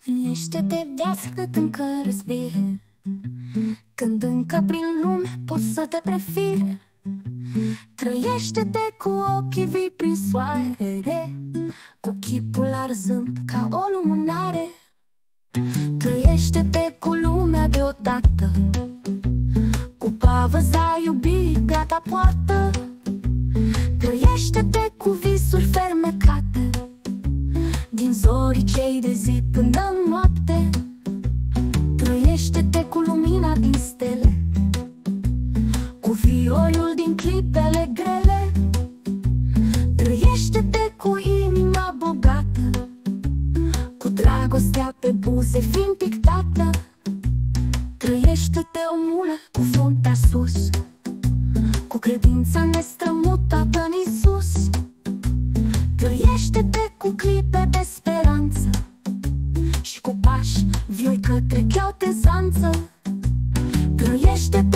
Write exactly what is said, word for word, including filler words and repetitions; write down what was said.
Trăiește-te viață cât încă respiri, când încă prin lume poți să te prefiri. Trăiește-te cu ochii vii prin soare, cu chipul arzând ca o lumânare. Trăiește-te cu lumea deodată, cu pavăza iubirii gata poartă. Trăiește-te cu visuri fermecate, din zorii cei de zi până în noapte. Trăiește-te cu lumina din stele, cu viorul din clipele grele. Trăiește-te cu inima bogată, cu dragostea pe buze fiind pictată. Trăiește-te, omule, cu fruntea sus, cu credința nestrămutată în Iisus. Trăiește-te cu clipe de speranță și cu pași vioi către cheautezanță. Trăiește-te